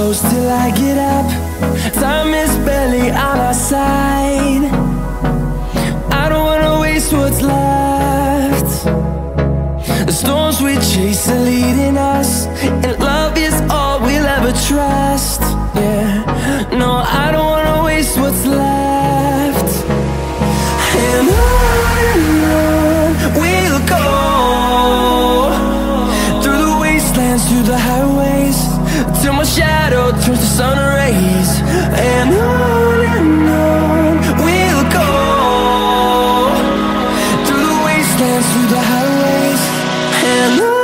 close till I get up. Time is barely on our side. I don't wanna waste what's left. The storms we chase are leading us, and love is all we'll ever trust. Yeah, no, I don't wanna waste what's left. And on we'll go, through the wastelands, through the highways, till my shadow turns to sun rays. And on we'll go, through the wastelands, through the highways, and on we'll go.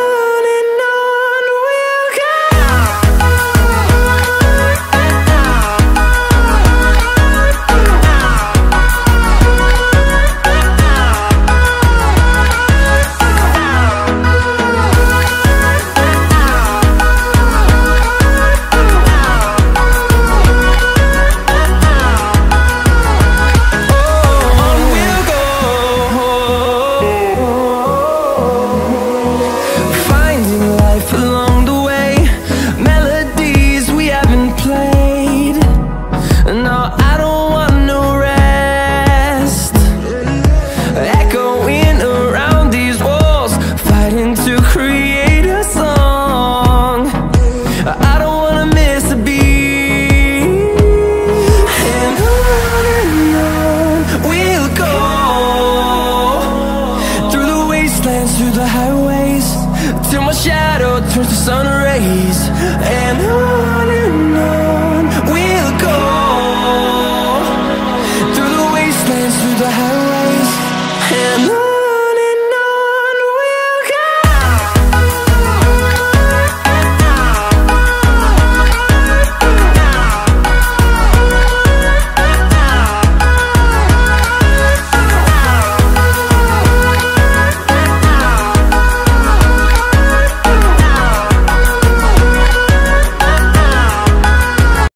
Through the highways, till my shadow turns to sun rays.